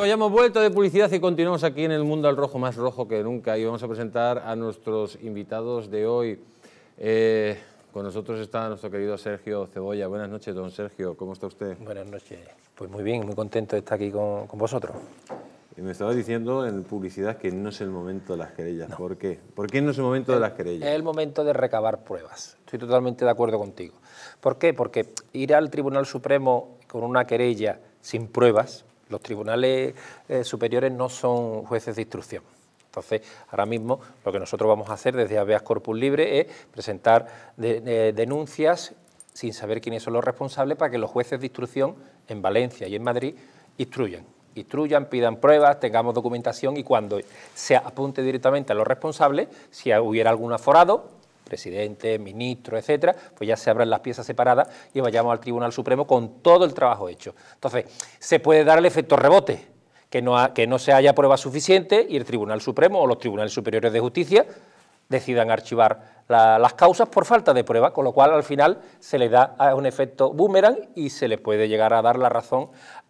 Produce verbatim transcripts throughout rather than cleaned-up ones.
Amigos, ya hemos vuelto de publicidad y continuamos aquí en el mundo al rojo, más rojo que nunca, y vamos a presentar a nuestros invitados de hoy. Eh, con nosotros está nuestro querido Sergio Cebolla. Buenas noches, don Sergio, ¿cómo está usted? Buenas noches, pues muy bien, muy contento de estar aquí con, con vosotros. Y me estaba diciendo en publicidad que no es el momento de las querellas. No. ¿Por qué? ¿Por qué no es el momento de las querellas? Es el momento de recabar pruebas. Estoy totalmente de acuerdo contigo. ¿Por qué? Porque ir al Tribunal Supremo con una querella sin pruebas, los tribunales eh, superiores no son jueces de instrucción. Entonces, ahora mismo lo que nosotros vamos a hacer desde Habeas Corpus Libre es presentar de, de, denuncias sin saber quiénes son los responsables para que los jueces de instrucción en Valencia y en Madrid instruyan. instruyan, pidan pruebas, tengamos documentación y cuando se apunte directamente a los responsables, si hubiera algún aforado, presidente, ministro, etcétera, pues ya se abran las piezas separadas y vayamos al Tribunal Supremo con todo el trabajo hecho. Entonces, se puede dar el efecto rebote, que no, ha, que no se haya pruebas suficientes y el Tribunal Supremo o los Tribunales Superiores de Justicia decidan archivar la, las causas por falta de prueba, con lo cual al final se le da un efecto boomerang y se le puede llegar a dar la razón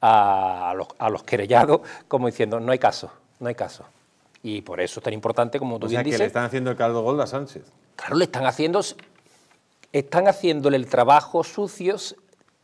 a los, a los querellados, como diciendo, no hay caso, no hay caso. Y por eso es tan importante, como tú o sea, bien que dices... le están haciendo el caldo gordo a Sánchez. Claro, le están haciendo... Están haciéndole el trabajo sucios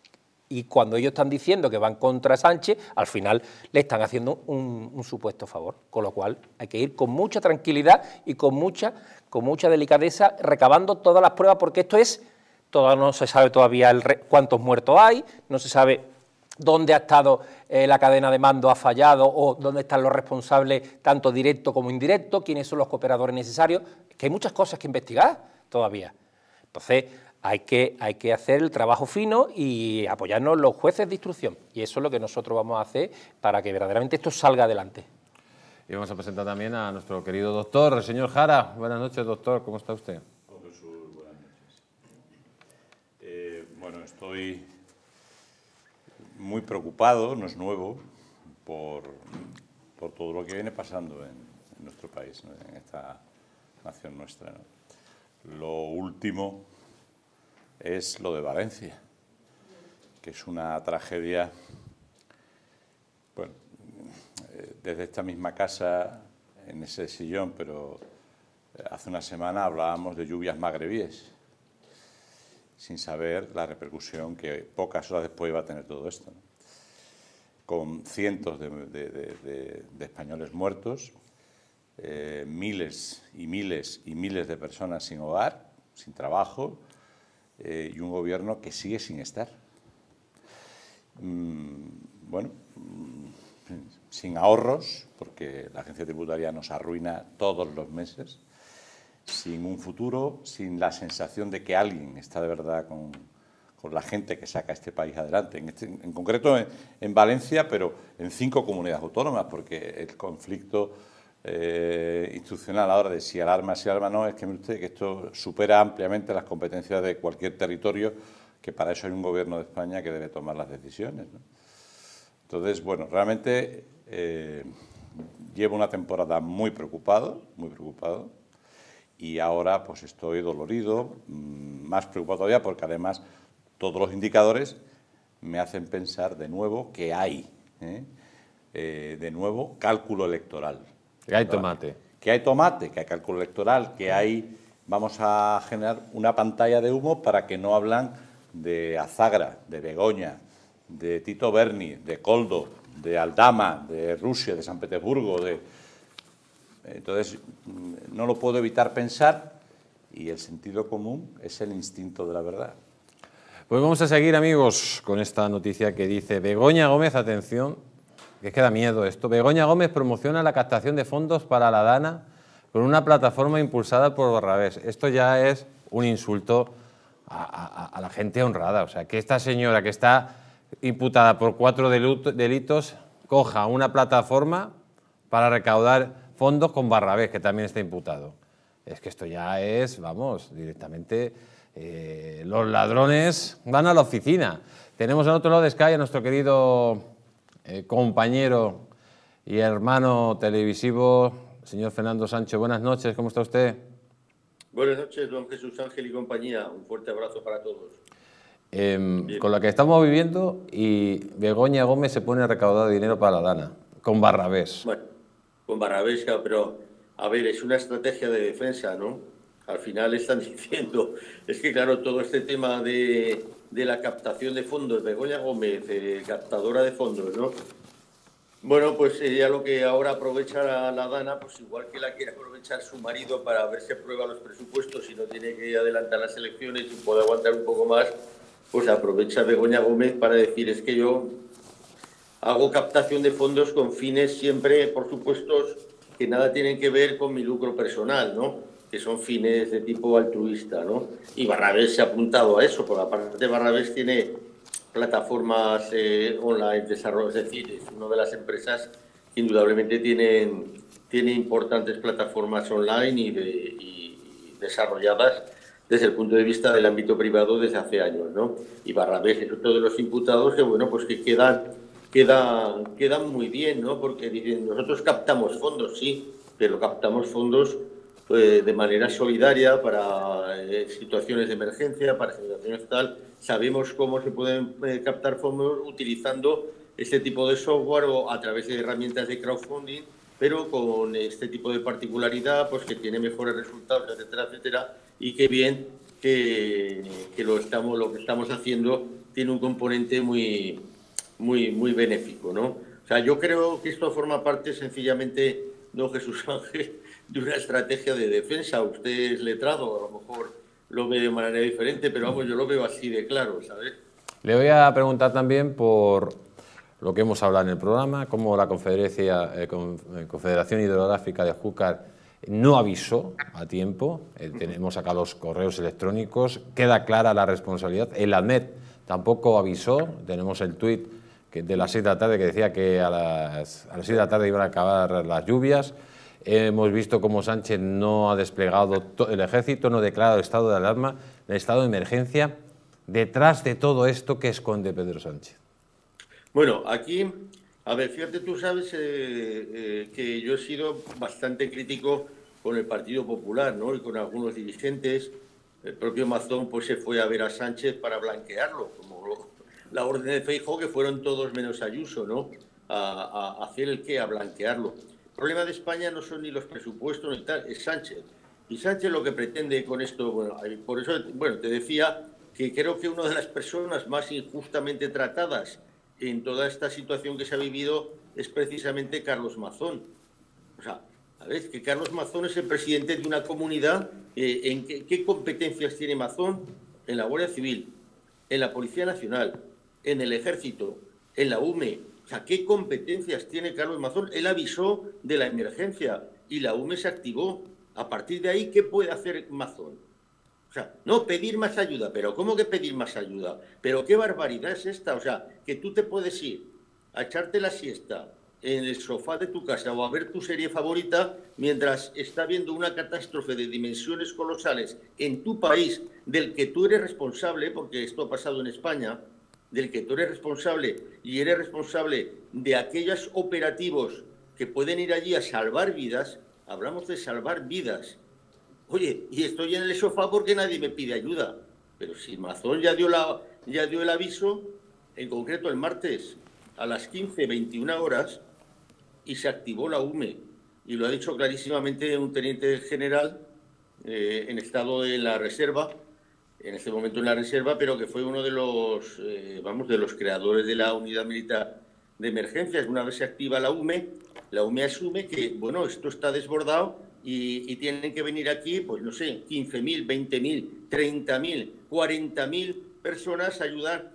y cuando ellos están diciendo que van contra Sánchez, al final le están haciendo un, un supuesto favor. Con lo cual hay que ir con mucha tranquilidad y con mucha, con mucha delicadeza, recabando todas las pruebas, porque esto es... Todo, no se sabe todavía el re, cuántos muertos hay, no se sabe dónde ha estado eh, la cadena de mando, ha fallado, o dónde están los responsables, tanto directo como indirecto, quiénes son los cooperadores necesarios, que hay muchas cosas que investigar todavía. Entonces, hay que, hay que hacer el trabajo fino y apoyarnos los jueces de instrucción. Y eso es lo que nosotros vamos a hacer para que verdaderamente esto salga adelante. Y vamos a presentar también a nuestro querido doctor, el señor Jara. Buenas noches, doctor, ¿cómo está usted? Don Jesús, buenas noches. Eh, bueno, estoy muy preocupado, no es nuevo, por, por todo lo que viene pasando en, en nuestro país, ¿no? En esta nación nuestra, ¿no? Lo último es lo de Valencia, que es una tragedia. Bueno, desde esta misma casa, en ese sillón, pero hace una semana hablábamos de lluvias magrebíes, sin saber la repercusión que pocas horas después iba a tener todo esto, ¿no? Con cientos de, de, de, de, de españoles muertos, eh, miles y miles y miles de personas sin hogar, sin trabajo, eh, y un gobierno que sigue sin estar. Mm, bueno, mm, sin ahorros, porque la agencia tributaria nos arruina todos los meses, sin un futuro, sin la sensación de que alguien está de verdad con, con la gente que saca este país adelante, en, este, en concreto en, en Valencia, pero en cinco comunidades autónomas, porque el conflicto eh, institucional ahora de si alarma, si alarma no, es que, mire usted, que esto supera ampliamente las competencias de cualquier territorio, que para eso hay un gobierno de España que debe tomar las decisiones, ¿no? Entonces, bueno, realmente eh, llevo una temporada muy preocupado, muy preocupado, y ahora pues estoy dolorido, más preocupado todavía porque además todos los indicadores me hacen pensar de nuevo que hay, ¿eh? Eh, de nuevo, cálculo electoral. Que hay tomate. Que hay tomate, que hay cálculo electoral, que hay, vamos a generar una pantalla de humo para que no hablan de Azagra, de Begoña, de Tito Berni, de Koldo, de Aldama, de Rusia, de San Petersburgo, de... Entonces, no lo puedo evitar pensar y el sentido común es el instinto de la verdad. Pues vamos a seguir, amigos, con esta noticia que dice Begoña Gómez, atención, que es que da miedo esto. Begoña Gómez promociona la captación de fondos para la Dana con una plataforma impulsada por Barrabés. Esto ya es un insulto a, a, a la gente honrada. O sea, que esta señora que está imputada por cuatro delitos coja una plataforma para recaudar fondos con Barrabés, que también está imputado. Es que esto ya es, vamos, directamente, eh, los ladrones van a la oficina. Tenemos al otro lado de Sky a nuestro querido eh, compañero y hermano televisivo, señor Fernando Sancho. Buenas noches, ¿cómo está usted? Buenas noches, don Jesús Ángel y compañía. Un fuerte abrazo para todos. Eh, con lo que estamos viviendo y Begoña Gómez se pone a recaudar dinero para la Dana. con Barrabés. Bueno, con Barrabés, claro, pero a ver, es una estrategia de defensa, ¿no? Al final están diciendo, es que claro, todo este tema de, de la captación de fondos, Begoña Gómez, eh, captadora de fondos, ¿no? Bueno, pues ella lo que ahora aprovecha la, la Dana, pues igual que la quiere aprovechar su marido para ver si aprueba los presupuestos y no tiene que adelantar las elecciones y puede aguantar un poco más, pues aprovecha Begoña Gómez para decir, es que yo hago captación de fondos con fines siempre, por supuesto, que nada tienen que ver con mi lucro personal, ¿no? Que son fines de tipo altruista, ¿no? Y Barrabés se ha apuntado a eso, por aparte de Barrabés tiene plataformas eh, online de desarrollo, es decir, es una de las empresas que indudablemente tienen, tiene importantes plataformas online y, de, y desarrolladas desde el punto de vista del ámbito privado desde hace años, ¿no? Y Barrabés es otro de los imputados que, bueno, pues que quedan, quedan, quedan muy bien, ¿no? Porque dicen, nosotros captamos fondos, sí, pero captamos fondos pues, de manera solidaria para eh, situaciones de emergencia, para situaciones tal. Sabemos cómo se pueden eh, captar fondos utilizando este tipo de software o a través de herramientas de crowdfunding, pero con este tipo de particularidad, pues que tiene mejores resultados, etcétera, etcétera, y qué bien que, que lo, estamos, lo que estamos haciendo tiene un componente muy, muy, muy benéfico, ¿no? O sea, yo creo que esto forma parte sencillamente, don Jesús Ángel, de una estrategia de defensa. Usted es letrado, a lo mejor lo ve de manera diferente, pero vamos, yo lo veo así de claro, ¿sabes? Le voy a preguntar también por lo que hemos hablado en el programa, cómo la Confederación, eh, Confederación Hidrográfica de Júcar no avisó a tiempo. Eh, tenemos acá los correos electrónicos, queda clara la responsabilidad. El ADMET tampoco avisó, tenemos el tuit de las seis de la tarde que decía que a las, a las seis de la tarde iban a acabar las lluvias. Hemos visto cómo Sánchez no ha desplegado, el ejército no ha declarado el estado de alarma, el estado de emergencia. Detrás de todo esto, ¿qué esconde Pedro Sánchez? Bueno, aquí, a ver, fíjate, tú sabes eh, eh, que yo he sido bastante crítico con el Partido Popular, ¿no? Y con algunos dirigentes. El propio Mazón pues se fue a ver a Sánchez para blanquearlo, como lo, la orden de Feijóo, que fueron todos menos Ayuso, ¿no? A, a hacer el qué, a blanquearlo. El problema de España no son ni los presupuestos ni tal, es Sánchez. Y Sánchez lo que pretende con esto, bueno, por eso, bueno, te decía que creo que una de las personas más injustamente tratadas en toda esta situación que se ha vivido es precisamente Carlos Mazón. O sea, a ver, que Carlos Mazón es el presidente de una comunidad, eh, ¿en qué, qué competencias tiene Mazón? En la Guardia Civil, en la Policía Nacional, en el Ejército, en la U M E. O sea, ¿qué competencias tiene Carlos Mazón? Él avisó de la emergencia y la U M E se activó. A partir de ahí, ¿qué puede hacer Mazón? O sea, no, pedir más ayuda. ¿Pero cómo que pedir más ayuda? ¿Pero qué barbaridad es esta? O sea, que tú te puedes ir a echarte la siesta en el sofá de tu casa o a ver tu serie favorita mientras está viendo una catástrofe de dimensiones colosales en tu país del que tú eres responsable, porque esto ha pasado en España, del que tú eres responsable y eres responsable de aquellos operativos que pueden ir allí a salvar vidas. Hablamos de salvar vidas. Oye, y estoy en el sofá porque nadie me pide ayuda. Pero si Mazón ya dio, la, ya dio el aviso, en concreto el martes a las quince veintiuna horas, y se activó la U M E. Y lo ha dicho clarísimamente un teniente general eh, en estado de la reserva, en este momento en la reserva, pero que fue uno de los, eh, vamos, de los creadores de la unidad militar de emergencias. Una vez se activa la U M E, la U M E asume que, bueno, esto está desbordado y, y tienen que venir aquí, pues no sé, quince mil, veinte mil, treinta mil, cuarenta mil personas a ayudar.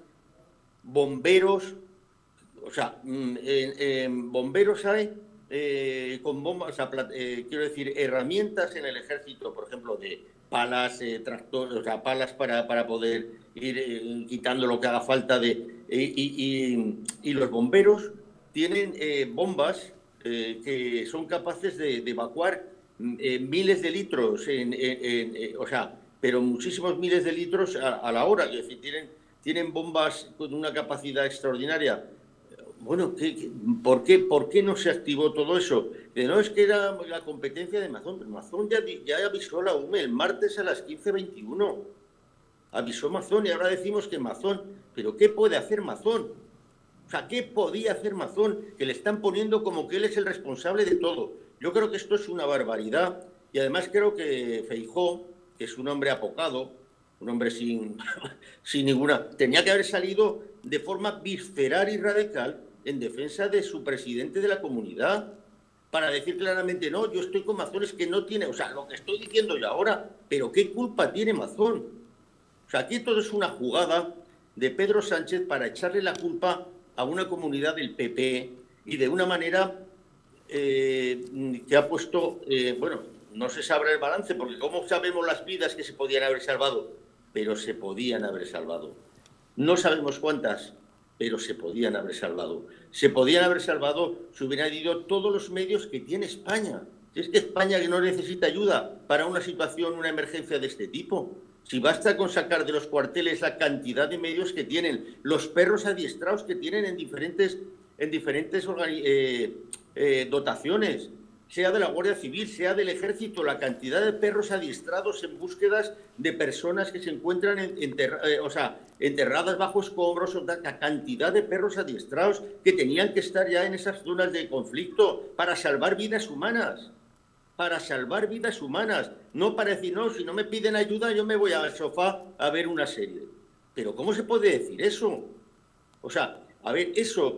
Bomberos, o sea, en, en bomberos hay eh, con bombas, o sea, eh, quiero decir, herramientas en el ejército, por ejemplo, de palas, eh, tractores, o sea, palas para, para poder ir eh, quitando lo que haga falta de... Eh, y, y, y los bomberos tienen eh, bombas eh, que son capaces de, de evacuar eh, miles de litros, en, en, en, eh, o sea, pero muchísimos miles de litros a, a la hora, es decir, tienen, tienen bombas con una capacidad extraordinaria. Bueno, ¿qué, qué, ¿por, qué, ¿por qué no se activó todo eso? De, no, es que era la competencia de Mazón. Pero Mazón ya, ya avisó la U M E el martes a las quince veintiuno. Avisó Mazón y ahora decimos que Mazón... ¿Pero qué puede hacer Mazón? O sea, ¿qué podía hacer Mazón? Que le están poniendo como que él es el responsable de todo. Yo creo que esto es una barbaridad y además creo que Feijóo, que es un hombre apocado, un hombre sin, sin ninguna... Tenía que haber salido de forma visceral y radical en defensa de su presidente de la comunidad para decir claramente, no, yo estoy con Mazón, es que no tiene... O sea, lo que estoy diciendo yo ahora, pero ¿qué culpa tiene Mazón? O sea, aquí todo es una jugada de Pedro Sánchez para echarle la culpa a una comunidad del P P y de una manera eh, que ha puesto, eh, bueno, no se sabrá el balance, porque ¿cómo sabemos las vidas que se podían haber salvado? Pero se podían haber salvado. No sabemos cuántas, pero se podían haber salvado. Se podían haber salvado si hubieran ido todos los medios que tiene España. Si es que España que no necesita ayuda para una situación, una emergencia de este tipo. Si basta con sacar de los cuarteles la cantidad de medios que tienen, los perros adiestrados que tienen en diferentes, en diferentes eh, eh, dotaciones, sea de la Guardia Civil, sea del Ejército, la cantidad de perros adiestrados en búsquedas de personas que se encuentran en, enterra, eh, o sea, enterradas bajo escombros, la cantidad de perros adiestrados que tenían que estar ya en esas zonas de conflicto para salvar vidas humanas. Para salvar vidas humanas, no para decir, no, si no me piden ayuda yo me voy al sofá a ver una serie. Pero ¿cómo se puede decir eso? O sea, a ver, eso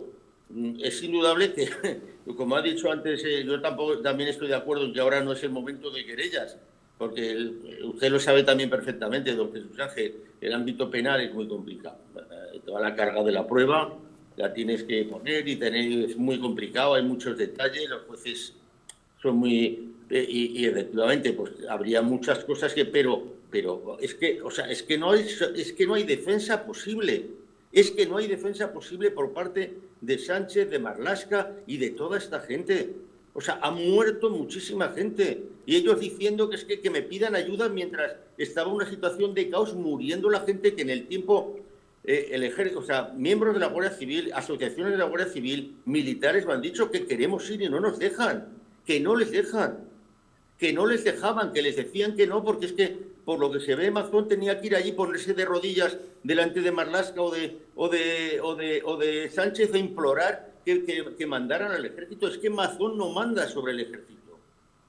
es indudable que, como ha dicho antes, eh, yo tampoco también estoy de acuerdo en que ahora no es el momento de querellas, porque el, usted lo sabe también perfectamente, don Jesús Ángel, el ámbito penal es muy complicado. Eh, toda la carga de la prueba la tienes que poner y tener, es muy complicado, hay muchos detalles, los jueces son muy... Eh, y, y efectivamente pues habría muchas cosas que pero pero es que o sea es que no hay es que no hay defensa posible es que no hay defensa posible por parte de Sánchez, de Marlaska y de toda esta gente. O sea, ha muerto muchísima gente y ellos diciendo que es que, que me pidan ayuda mientras estaba una situación de caos, muriendo la gente que en el tiempo eh, el ejército, o sea, miembros de la Guardia Civil, asociaciones de la Guardia Civil, militares me han dicho que queremos ir y no nos dejan, que no les dejan. que no les dejaban, que les decían que no, porque es que, por lo que se ve, Mazón tenía que ir allí, ponerse de rodillas delante de Marlaska o de, o de, o de, o de Sánchez e implorar que, que, que mandaran al ejército. Es que Mazón no manda sobre el ejército.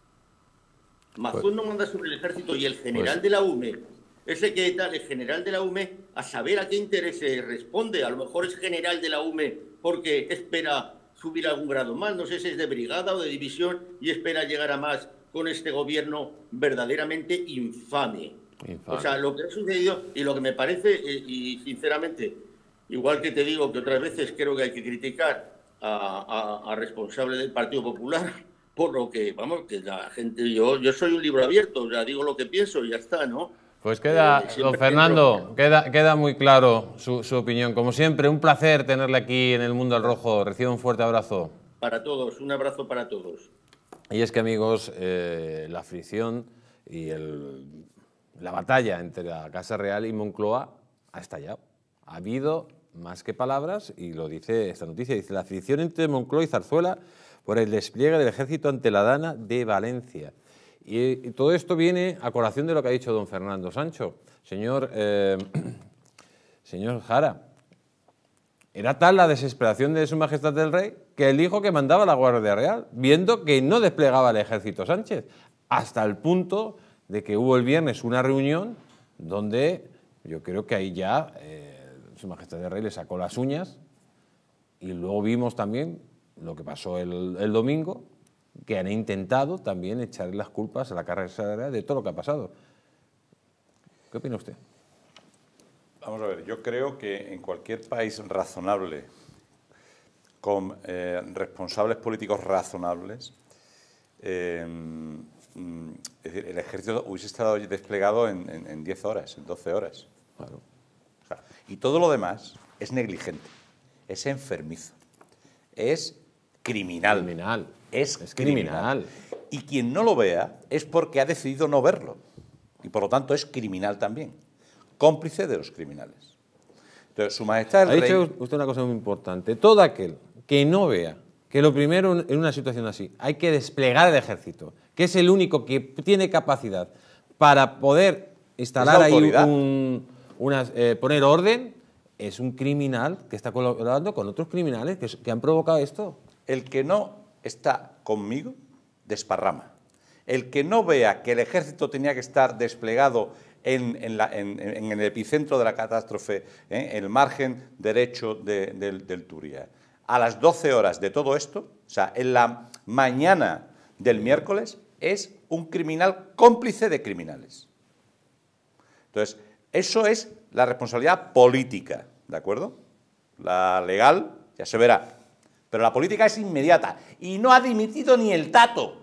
Mazón pues, no manda sobre el ejército y el general pues, de la U M E, ese que tal, el general de la U M E, a saber a qué intereses responde. A lo mejor es general de la U M E porque espera subir algún grado más, no sé si es de brigada o de división y espera llegar a más con este gobierno verdaderamente infame. infame. O sea, lo que ha sucedido y lo que me parece, y sinceramente, igual que te digo que otras veces creo que hay que criticar a, a, a responsables del Partido Popular, por lo que, vamos, que la gente, yo, yo soy un libro abierto, o sea, digo lo que pienso y ya está, ¿no? Pues queda, eh, don Fernando, queda, queda muy claro su, su opinión. Como siempre, un placer tenerle aquí en El Mundo al Rojo. Reciba un fuerte abrazo. Para todos, un abrazo para todos. Y es que, amigos, eh, la fricción y el, la batalla entre la Casa Real y Moncloa ha estallado. Ha habido más que palabras, y lo dice esta noticia, dice la fricción entre Moncloa y Zarzuela por el despliegue del ejército ante la Dana de Valencia. Y, y todo esto viene a colación de lo que ha dicho don Fernando Sancho. Señor, eh, señor Jara, era tal la desesperación de Su Majestad el Rey que él dijo que mandaba la Guardia Real, viendo que no desplegaba el ejército Sánchez, hasta el punto de que hubo el viernes una reunión donde yo creo que ahí ya eh, Su Majestad el Rey le sacó las uñas, y luego vimos también lo que pasó el, el domingo, que han intentado también echarle las culpas a la Casa Real de todo lo que ha pasado. ¿Qué opina usted? Vamos a ver, yo creo que en cualquier país razonable, con eh, responsables políticos razonables, eh, es decir, el ejército hubiese estado desplegado en, en, en diez horas, en doce horas. Claro. O sea, y todo lo demás es negligente, es enfermizo, es criminal. Criminal. Es, es criminal. criminal. Y quien no lo vea es porque ha decidido no verlo. Y por lo tanto es criminal también. Cómplice de los criminales. Entonces, Su Majestad el Rey... Ha dicho usted una cosa muy importante. Todo aquel que no vea que lo primero en una situación así hay que desplegar el ejército, que es el único que tiene capacidad para poder instalar ahí un, una, eh, poner orden, es un criminal que está colaborando con otros criminales que, que han provocado esto. El que no está conmigo desparrama. El que no vea que el ejército tenía que estar desplegado en, en, la, en, en el epicentro de la catástrofe, ¿eh? en el margen derecho de, de, del Turia, a las doce horas de todo esto, o sea, en la mañana del miércoles, es un criminal cómplice de criminales. Entonces, eso es la responsabilidad política, ¿de acuerdo? La legal ya se verá, pero la política es inmediata y no ha dimitido ni el tato,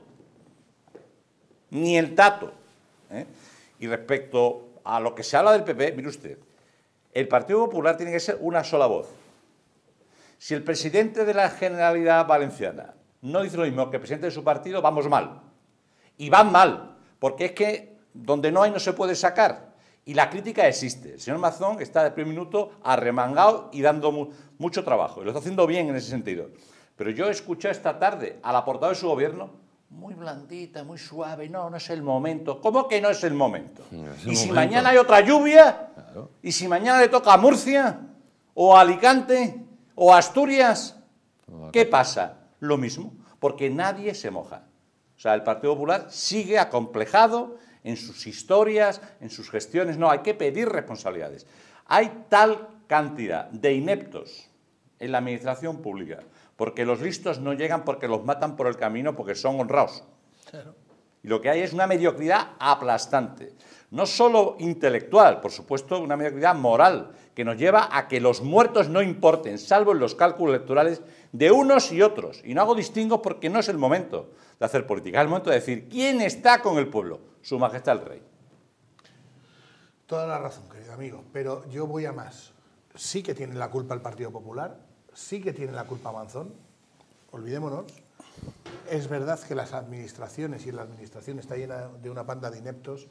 ni el tato. ¿eh? Y respecto a lo que se habla del P P, mire usted, el Partido Popular tiene que ser una sola voz. Si el presidente de la Generalidad Valenciana no dice lo mismo que el presidente de su partido, vamos mal. Y van mal, porque es que donde no hay no se puede sacar. Y la crítica existe. El señor Mazón está de primer minuto arremangado y dando mu mucho trabajo. Y lo está haciendo bien en ese sentido. Pero yo escuché esta tarde a la portavoz de su gobierno muy blandita, muy suave. No, no es el momento. ¿Cómo que no es el momento? No es el y si momento. Mañana hay otra lluvia, claro. Y si mañana le toca a Murcia, o a Alicante, o a Asturias, ¿qué pasa? Lo mismo, porque nadie se moja. O sea, el Partido Popular sigue acomplejado en sus historias, en sus gestiones. No, hay que pedir responsabilidades. Hay tal cantidad de ineptos en la administración pública, porque los listos no llegan porque los matan por el camino porque son honrados. Claro. Y lo que hay es una mediocridad aplastante. No solo intelectual, por supuesto, una mediocridad moral, que nos lleva a que los muertos no importen, salvo en los cálculos electorales de unos y otros. Y no hago distingos porque no es el momento de hacer política, es el momento de decir quién está con el pueblo. Su Majestad el Rey. Toda la razón, querido amigo, pero yo voy a más. Sí que tiene la culpa el Partido Popular, sí que tiene la culpa Manzón, olvidémonos. Es verdad que las administraciones y la administración está llena de una panda de ineptos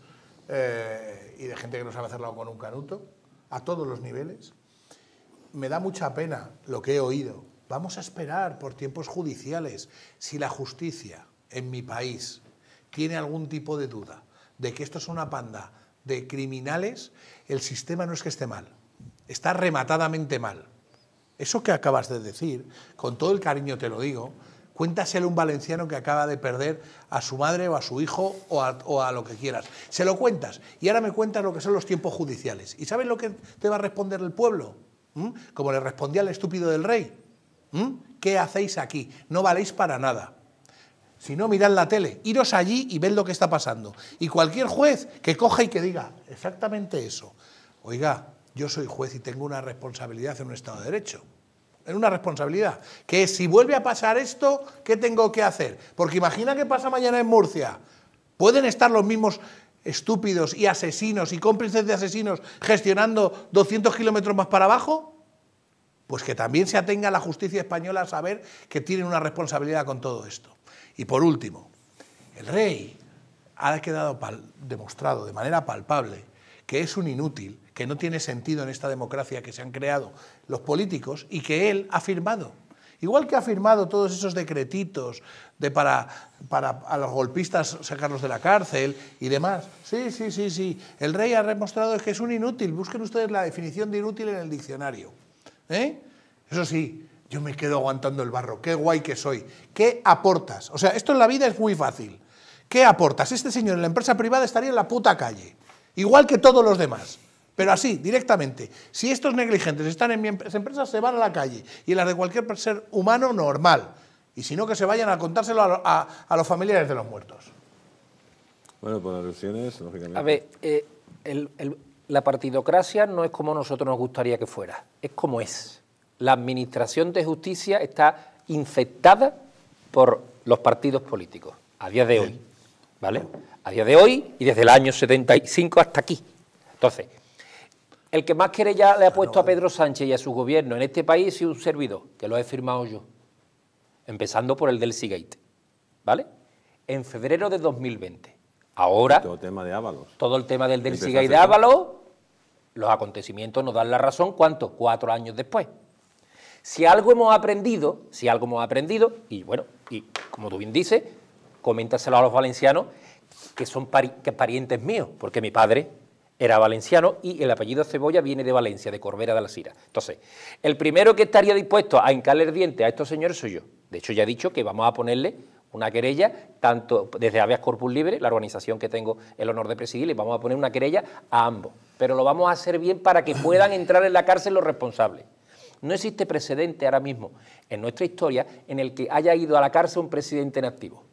eh, y de gente que no sabe hacerlo con un canuto, a todos los niveles. Me da mucha pena lo que he oído. Vamos a esperar por tiempos judiciales. Si la justicia en mi país tiene algún tipo de duda de que esto es una panda de criminales, el sistema no es que esté mal, está rematadamente mal. Eso que acabas de decir, con todo el cariño te lo digo, cuéntaselo a un valenciano que acaba de perder a su madre o a su hijo o a, o a lo que quieras. Se lo cuentas y ahora me cuentas lo que son los tiempos judiciales. ¿Y sabes lo que te va a responder el pueblo? ¿Mm? Como le respondía al estúpido del rey. ¿Mm? ¿Qué hacéis aquí? No valéis para nada. Si no, mirad la tele, iros allí y ved lo que está pasando. Y cualquier juez que coja y que diga exactamente eso. Oiga, yo soy juez y tengo una responsabilidad en un Estado de Derecho. En una responsabilidad. Que si vuelve a pasar esto, ¿qué tengo que hacer? Porque imagina que pasa mañana en Murcia. ¿Pueden estar los mismos estúpidos y asesinos y cómplices de asesinos gestionando doscientos kilómetros más para abajo? Pues que también se atenga a la justicia española a saber que tienen una responsabilidad con todo esto. Y por último, el rey ha quedado demostrado de manera palpable que es un inútil, que no tiene sentido en esta democracia que se han creado los políticos y que él ha firmado. Igual que ha firmado todos esos decretitos de para, para a los golpistas sacarlos de la cárcel y demás. Sí, sí, sí, sí. El rey ha demostrado que es un inútil. Busquen ustedes la definición de inútil en el diccionario. ¿Eh? Eso sí. Yo me quedo aguantando el barro, qué guay que soy. ¿Qué aportas? O sea, esto en la vida es muy fácil. ¿Qué aportas? Este señor en la empresa privada estaría en la puta calle, igual que todos los demás. Pero así, directamente. Si estos negligentes están en mi empresa, se van a la calle. Y en las de cualquier ser humano normal. Y si no, que se vayan a contárselo a, a, a los familiares de los muertos. Bueno, por alusiones, lógicamente. A ver, eh, el, el, la partidocracia no es como nosotros nos gustaría que fuera. Es como es. La administración de justicia está infectada por los partidos políticos, a día de hoy, ¿vale? A día de hoy y desde el año setenta y cinco hasta aquí. Entonces, el que más querella le ha puesto a Pedro Sánchez y a su gobierno en este país es un servidor, que lo he firmado yo, empezando por el del Seagate, ¿vale? En febrero de dos mil veinte. Ahora, todo el tema de Ábalos. Todo el tema del del Seagate de Ábalos, los acontecimientos nos dan la razón, ¿cuánto? Cuatro años después. Si algo hemos aprendido, si algo hemos aprendido, y bueno, y como tú bien dices, coméntaselo a los valencianos que son pari que parientes míos, porque mi padre era valenciano y el apellido Cebolla viene de Valencia, de Corbera de la Sira. Entonces, el primero que estaría dispuesto a hincarle el diente a estos señores soy yo. De hecho, ya he dicho que vamos a ponerle una querella, tanto desde Habeas Corpus Libre, la organización que tengo el honor de presidir, y vamos a poner una querella a ambos. Pero lo vamos a hacer bien para que puedan entrar en la cárcel los responsables. No existe precedente ahora mismo en nuestra historia en el que haya ido a la cárcel un presidente en activo.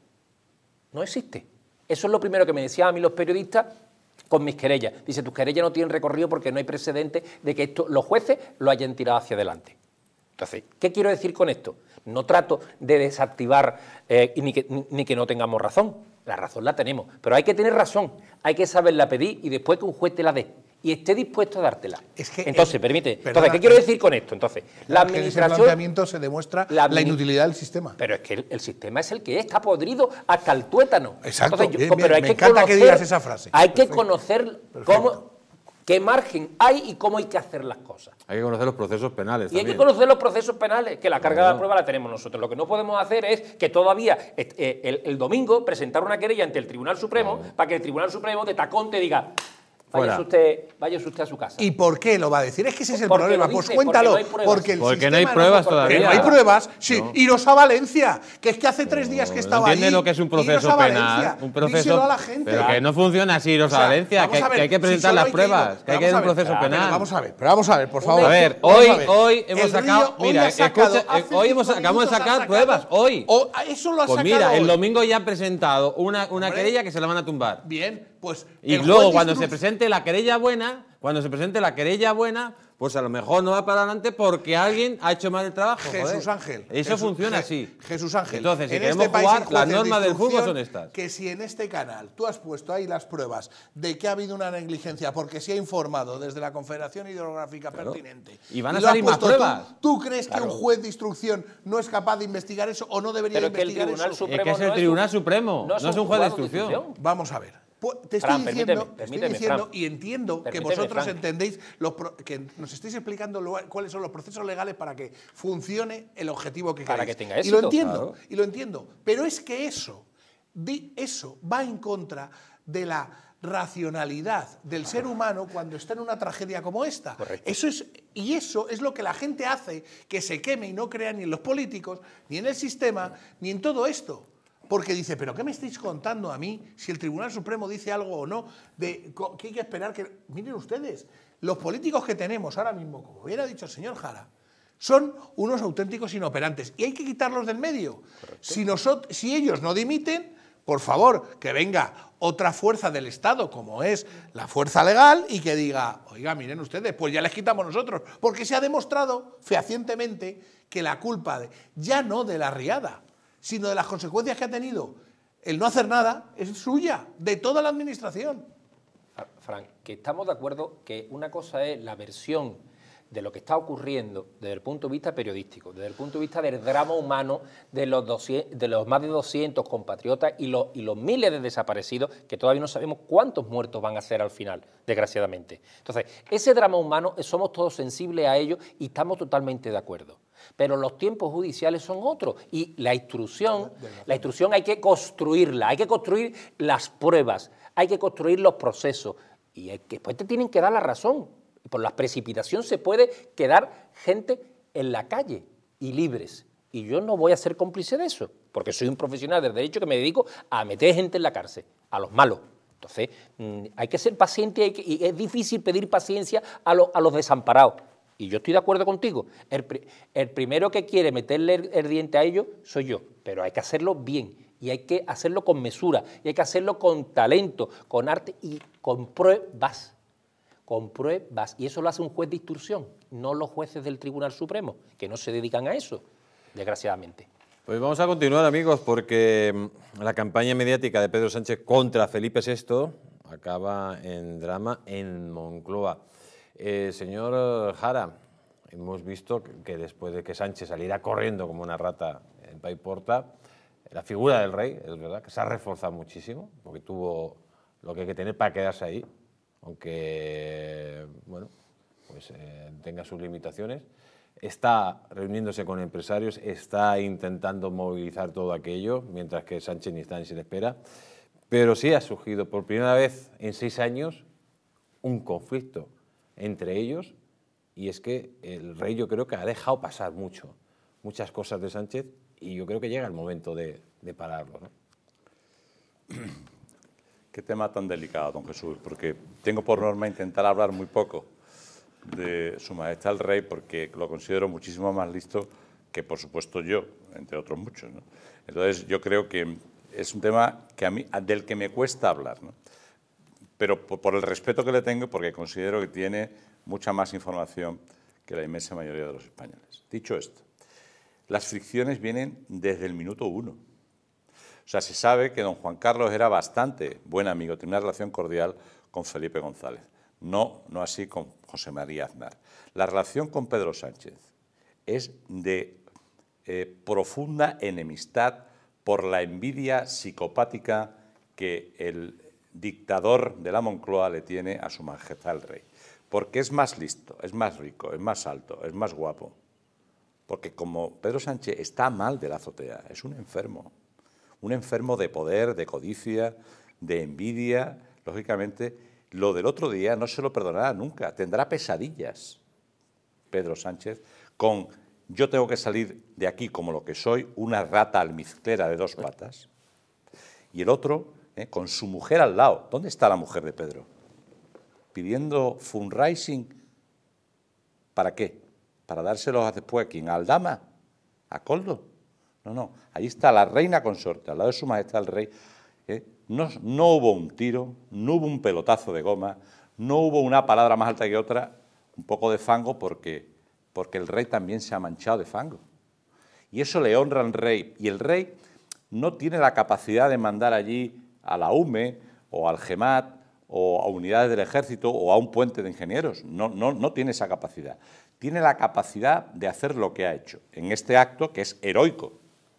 No existe. Eso es lo primero que me decían a mí los periodistas con mis querellas. Dice, tus querellas no tienen recorrido porque no hay precedente de que esto, los jueces lo hayan tirado hacia adelante. Entonces, ¿qué quiero decir con esto? No trato de desactivar eh, ni, que, ni, ni que no tengamos razón. La razón la tenemos, pero hay que tener razón, hay que saberla pedir y después que un juez te la dé y esté dispuesto a dártela. Es que Entonces, el, permite. Perdona, Entonces, ¿qué quiero decir con esto? Entonces, la administración... En ese planteamiento se demuestra la, la inutilidad del sistema. Pero es que el, el sistema es el que es, está podrido hasta el tuétano. Exacto, Entonces, yo, bien, pero bien, hay me que encanta conocer, que digas esa frase. Hay Perfecto. que conocer cómo... qué margen hay y cómo hay que hacer las cosas. Hay que conocer los procesos penales Y también. hay que conocer los procesos penales, que la carga de la prueba la tenemos nosotros. Lo que no podemos hacer es que todavía eh, el, el domingo presentar una querella ante el Tribunal Supremo para que el Tribunal Supremo de tacón te diga váyase usted, váyase usted a su casa. ¿Y por qué lo va a decir? Es que ese es el porque problema. Dice, pues cuéntalo. Porque no hay porque el porque no hay pruebas no, todavía. No hay pruebas. Sí, no. Iros a Valencia, que es que hace tres días que estaba no ahí. entiende lo que es un proceso penal. Un proceso, a la gente. Pero que no funciona así, iros o sea, a Valencia, que, ver, que hay que presentar si las pruebas, que, que hay que ir a un proceso ver, penal. Pero vamos a ver, pero vamos a ver, por favor. A ver, hoy, hoy hemos sacado, mira, escucha, hoy hemos acabamos de sacar pruebas, hoy. Eso lo ha Pues mira, el domingo ya han presentado una una querella que se la van a tumbar. Bien, pues. Y luego cuando se presente la querella buena, cuando se presente la querella buena, pues a lo mejor no va para adelante porque alguien ha hecho mal el trabajo. Jesús joder. Ángel. Eso Jesús, funciona así. Jesús Ángel. Entonces, si en queremos este jugar, país las normas del fútbol son estas. Que si en este canal tú has puesto ahí las pruebas de que ha habido una negligencia porque se ha informado desde la Confederación Hidrográfica claro. pertinente. Y van a salir más pruebas. ¿Tú, ¿tú crees claro. que un juez de instrucción no es capaz de investigar eso o no debería Pero investigar que el Tribunal eso? Supremo es que es el no Tribunal es un, Supremo, no es un, no es un juez de instrucción. de instrucción. Vamos a ver. Te estoy Fran, diciendo, permíteme, te estoy permíteme, diciendo Fran. y entiendo Permíteme, que vosotros Fran. entendéis, los pro, que nos estáis explicando lo, cuáles son los procesos legales para que funcione el objetivo que para queréis. que tenga éxito. Y lo entiendo, claro. y lo entiendo. Pero es que eso, di, eso va en contra de la racionalidad del ser humano cuando está en una tragedia como esta. Correcto. Eso es, y eso es lo que la gente hace que se queme y no crea ni en los políticos, ni en el sistema, ni en todo esto. Porque dice, ¿pero qué me estáis contando a mí si el Tribunal Supremo dice algo o no? De que hay que esperar que... Miren ustedes, los políticos que tenemos ahora mismo, como hubiera dicho el señor Jara, son unos auténticos inoperantes y hay que quitarlos del medio. Si, nosotros, si ellos no dimiten, por favor, que venga otra fuerza del Estado, como es la fuerza legal, y que diga, oiga, miren ustedes, pues ya les quitamos nosotros, porque se ha demostrado fehacientemente que la culpa de, ya no de la riada, sino de las consecuencias que ha tenido el no hacer nada, es suya, de toda la administración. Frank, que estamos de acuerdo que una cosa es la versión de lo que está ocurriendo desde el punto de vista periodístico, desde el punto de vista del drama humano de los, doscientos, de los más de doscientos compatriotas y los, y los miles de desaparecidos, que todavía no sabemos cuántos muertos van a ser al final, desgraciadamente. Entonces, ese drama humano, somos todos sensibles a ello y estamos totalmente de acuerdo. Pero los tiempos judiciales son otros y la instrucción, la instrucción hay que construirla, hay que construir las pruebas, hay que construir los procesos y hay que, después te tienen que dar la razón. Por la precipitación se puede quedar gente en la calle y libres. Y yo no voy a ser cómplice de eso, porque soy un profesional del derecho que me dedico a meter gente en la cárcel, a los malos. Entonces, mmm, hay que ser paciente hay que, y es difícil pedir paciencia a, lo, a los desamparados. Y yo estoy de acuerdo contigo. El, el primero que quiere meterle el, el diente a ellos soy yo, pero hay que hacerlo bien y hay que hacerlo con mesura y hay que hacerlo con talento, con arte y con pruebas. Con pruebas, y eso lo hace un juez de instrucción, no los jueces del Tribunal Supremo, que no se dedican a eso, desgraciadamente. Pues vamos a continuar, amigos, porque la campaña mediática de Pedro Sánchez contra Felipe sexto acaba en drama en Moncloa. Eh, señor Jara, hemos visto que después de que Sánchez saliera corriendo como una rata en Paiporta, la figura del rey, es verdad, que se ha reforzado muchísimo, porque tuvo lo que hay que tener para quedarse ahí, aunque bueno, pues, eh, tenga sus limitaciones. Está reuniéndose con empresarios, está intentando movilizar todo aquello, mientras que Sánchez ni está ni se le espera. Pero sí ha surgido por primera vez en seis años un conflicto entre ellos, y es que el rey yo creo que ha dejado pasar mucho, muchas cosas de Sánchez, y yo creo que llega el momento de, de pararlo, ¿no? Qué tema tan delicado, don Jesús, porque tengo por norma intentar hablar muy poco de Su Majestad el Rey, porque lo considero muchísimo más listo que, por supuesto, yo, entre otros muchos, ¿no? Entonces, yo creo que es un tema que a mí, del que me cuesta hablar, ¿no? Pero por, por el respeto que le tengo, porque considero que tiene mucha más información que la inmensa mayoría de los españoles. Dicho esto, las fricciones vienen desde el minuto uno. O sea, se sabe que don Juan Carlos era bastante buen amigo, tenía una relación cordial con Felipe González. No, no así con José María Aznar. La relación con Pedro Sánchez es de eh, profunda enemistad por la envidia psicopática que el dictador de la Moncloa le tiene a Su Majestad el Rey. Porque es más listo, es más rico, es más alto, es más guapo. Porque como Pedro Sánchez está mal de la azotea, es un enfermo. Un enfermo de poder, de codicia, de envidia. Lógicamente, lo del otro día no se lo perdonará nunca. Tendrá pesadillas, Pedro Sánchez, con yo tengo que salir de aquí como lo que soy, una rata almizclera de dos patas. Y el otro, eh, con su mujer al lado. ¿Dónde está la mujer de Pedro? Pidiendo fundraising. ¿Para qué? ¿Para dárselos después a quién? ¿A Aldama? ¿A Coldo? No, no. Ahí está la reina consorte, al lado de Su Majestad el Rey. ¿eh? No, no hubo un tiro, no hubo un pelotazo de goma, no hubo una palabra más alta que otra, un poco de fango porque, porque el rey también se ha manchado de fango. Y eso le honra al rey. Y el rey no tiene la capacidad de mandar allí a la U M E o al GEMAT o a unidades del ejército o a un puente de ingenieros. No, no, no tiene esa capacidad. Tiene la capacidad de hacer lo que ha hecho en este acto que es heroico,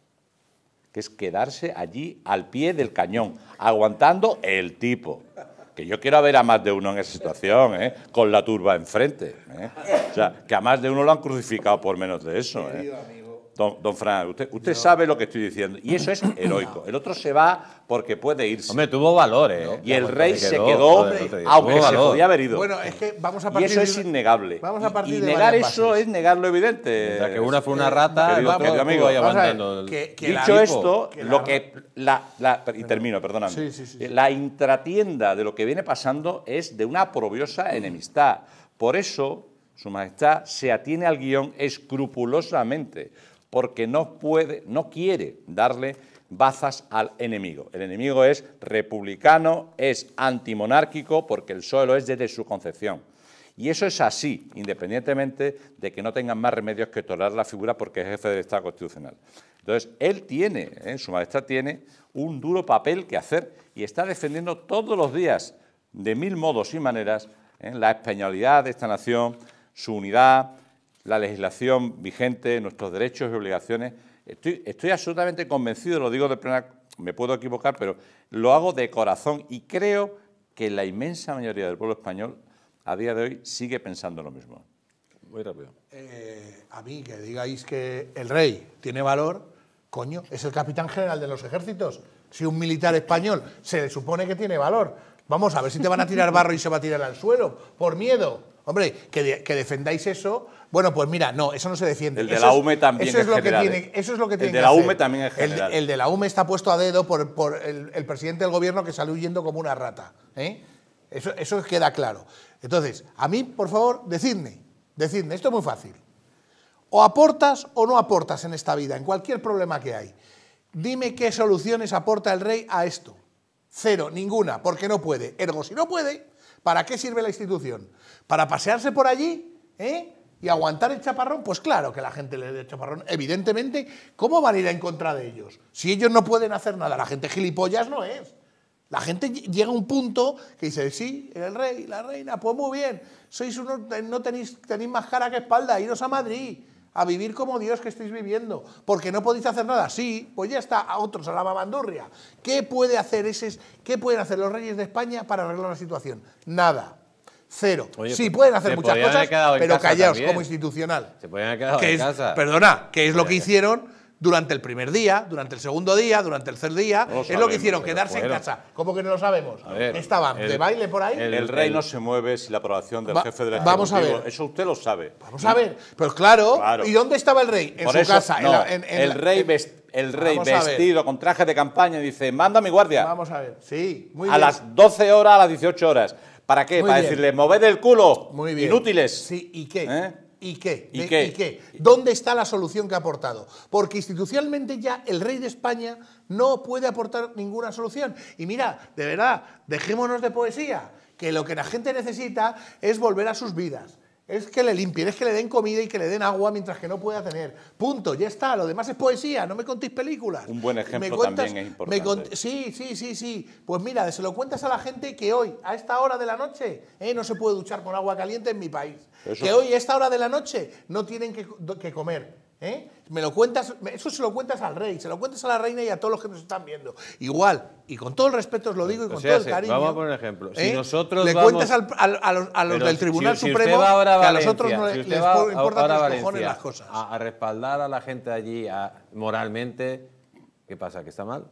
que es quedarse allí al pie del cañón, aguantando el tipo. Que yo quiero ver a más de uno en esa situación, ¿eh? Con la turba enfrente. ¿eh? O sea, que a más de uno lo han crucificado por menos de eso. ¿eh? Don, don Fran, usted, usted sabe lo que estoy diciendo. Y eso es heroico. El otro se va porque puede irse. Hombre, tuvo valor, ¿eh? Y el rey se quedó, aunque se podía haber ido. Bueno, es que vamos a Y partir eso de es una- innegable. Vamos a partir y de negar varias eso bases. es negar lo evidente. O sea, que una fue una rata, querido- el otro querido amigo, estuvo ahí vamos a ver, aguantando el- que- que la- Dicho esto, que la- lo que la, la- y termino, perdóname. Sí, sí, sí, sí. La intratienda de lo que viene pasando es de una oprobiosa enemistad. Por eso, Su Majestad se atiene al guión escrupulosamente, porque no puede, no quiere darle bazas al enemigo. El enemigo es republicano, es antimonárquico, porque el P S O E lo es desde su concepción. Y eso es así, independientemente de que no tengan más remedios que tolerar la figura porque es jefe del Estado Constitucional. Entonces, él tiene, ¿eh? Su Majestad tiene un duro papel que hacer y está defendiendo todos los días, de mil modos y maneras, ¿eh? la españolidad de esta nación, su unidad, la legislación vigente, nuestros derechos y obligaciones. Estoy, estoy absolutamente convencido, lo digo de plena, me puedo equivocar, pero lo hago de corazón y creo que la inmensa mayoría del pueblo español a día de hoy sigue pensando lo mismo. Muy rápido. Eh, a mí que digáis que el rey tiene valor, coño, es el capitán general de los ejércitos. Si un militar español se le supone que tiene valor, vamos a ver si te van a tirar barro y se va a tirar al suelo por miedo. Hombre, que, de, que defendáis eso. Bueno, pues mira, no, eso no se defiende. El de Eso la es- U M E también eso es es lo que general, tiene, ¿eh? Eso es lo que El tiene de que la U M E hacer. también es El de- general. El de la U M E está puesto a dedo por, por el, el presidente del gobierno que salió huyendo como una rata. ¿eh? Eso, eso queda claro. Entonces, a mí, por favor, decidme, decidme, esto es muy fácil. O aportas o no aportas en esta vida, en cualquier problema que hay. Dime qué soluciones aporta el rey a esto. Cero, ninguna, porque no puede. Ergo, si no puede, ¿para qué sirve la institución? ¿Para pasearse por allí? ¿eh? ¿Y aguantar el chaparrón? Pues claro que la gente le dé chaparrón. Evidentemente, ¿cómo van a ir en contra de ellos? Si ellos no pueden hacer nada, la gente gilipollas no es. La gente llega a un punto que dice, sí, el rey, la reina, pues muy bien, sois unos, no tenéis, tenéis más cara que espalda, iros a Madrid, a vivir como Dios que estáis viviendo, porque no podéis hacer nada. Sí, pues ya está, a otros, a la mamandurria. ¿Qué puede hacer ese, qué pueden hacer los reyes de España para arreglar la situación? Nada. Cero. Oye, sí, pues, pueden hacer se muchas podían cosas, haber quedado en pero casa callaos también. como institucional. Se podían haber quedado Que en es, casa. perdona, que es lo que hicieron durante el primer día, durante el segundo día, durante el tercer día. No lo es lo sabemos, que hicieron, pero quedarse fueron. en casa. ¿Cómo que no lo sabemos? A ver, Estaban el- de baile por ahí. El, El- rey el- no se mueve sin la aprobación del Va- jefe del vamos a Ejecutivo. ver. Eso usted lo sabe. Vamos a ver. Pues claro, Claro. ¿y dónde estaba el rey? En Por su eso, casa. en no, la- en- en el la- rey, en- vest- el rey Vamos a ver. vestido con traje de campaña dice, manda a mi guardia Vamos a ver. Sí, muy a bien. las doce horas a las dieciocho horas. ¿Para qué? Muy Para bien. decirle, moved el culo, Muy bien. inútiles. Sí, ¿y qué? ¿Eh? ¿Y qué? ¿Y De- qué? ¿Y qué? ¿Dónde está la solución que ha aportado? Porque institucionalmente ya el rey de España no puede aportar ninguna solución. Y mira, de verdad, dejémonos de poesía, que lo que la gente necesita es volver a sus vidas. Es que le limpien, es que le den comida y que le den agua mientras que no pueda tener. Punto, ya está. Lo demás es poesía, no me contéis películas. Un buen ejemplo Me cuentas- también es me importante. cont- Sí, sí, sí, sí. Pues mira, se lo cuentas a la gente que hoy, a esta hora de la noche, eh, no se puede duchar con agua caliente en mi país. Eso- Que hoy, a esta hora de la noche, no tienen que, que comer. ¿eh? Me lo cuentas, eso se lo cuentas al rey, se lo cuentas a la reina y a todos los que nos están viendo. Igual, y con todo el respeto os lo digo y con O sea, todo el sí, cariño. vamos a poner un ejemplo. Si ¿eh? nosotros Le vamos- cuentas al- al- a los, a los Pero del si- Tribunal si, si usted Supremo va ahora a que a Valencia, los otros no si le- usted les va po- importan ahora a tres cojones Valencia las cosas. A, a respaldar a la gente allí a- moralmente, ¿qué pasa? ¿Que está mal?